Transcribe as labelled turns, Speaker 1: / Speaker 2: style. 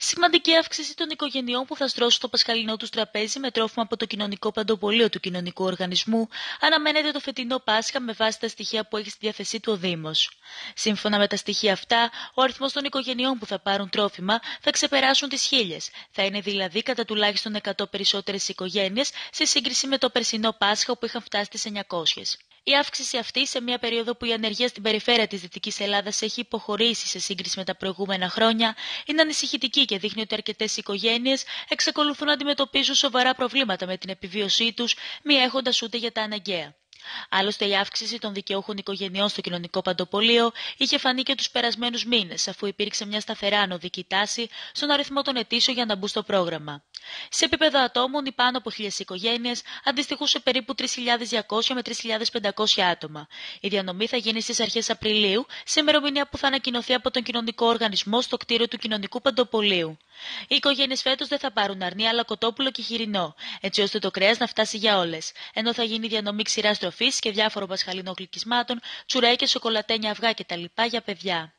Speaker 1: Σημαντική αύξηση των οικογενειών που θα στρώσουν το πασχαλινό τους τραπέζι με τρόφιμα από το κοινωνικό παντοπολείο του Κοινωνικού Οργανισμού αναμένεται το φετινό Πάσχα με βάση τα στοιχεία που έχει στη διάθεσή του ο Δήμος. Σύμφωνα με τα στοιχεία αυτά, ο αριθμός των οικογενειών που θα πάρουν τρόφιμα θα ξεπεράσουν τις 1.000. Θα είναι δηλαδή κατά τουλάχιστον 100 περισσότερες οικογένειες σε σύγκριση με το περσινό Πάσχα που είχαν φτάσει στις 900. Η αύξηση αυτή, σε μια περίοδο που η ανεργία στην περιφέρεια της Δυτικής Ελλάδας έχει υποχωρήσει σε σύγκριση με τα προηγούμενα χρόνια, είναι ανησυχητική και δείχνει ότι αρκετές οικογένειες εξακολουθούν να αντιμετωπίζουν σοβαρά προβλήματα με την επιβίωσή τους, μη έχοντας ούτε για τα αναγκαία. Άλλωστε, η αύξηση των δικαιούχων οικογενειών στο κοινωνικό παντοπολείο είχε φανεί και τους περασμένους μήνες, αφού υπήρξε μια σταθερά ανωδική τάση στον αριθμό των αιτήσεων για να μπουν στο πρόγραμμα. Σε επίπεδο ατόμων, οι πάνω από 1.000 οικογένειες αντιστοιχούν σε περίπου 3.200 με 3.500 άτομα. Η διανομή θα γίνει στις αρχές Απριλίου, σε ημερομηνία που θα ανακοινωθεί από τον Κοινωνικό Οργανισμό στο κτίριο του Κοινωνικού Παντοπολείου. Οι οικογένειες φέτος δεν θα πάρουν αρνί, αλλά κοτόπουλο και χοιρινό, έτσι ώστε το κρέας να φτάσει για όλες. Ενώ θα γίνει διανομή ξηράς τροφής και διάφορων πασχαλινών γλυκισμάτων, τσουρέκια, σοκολατένια, αυγά κτλ. Για παιδιά.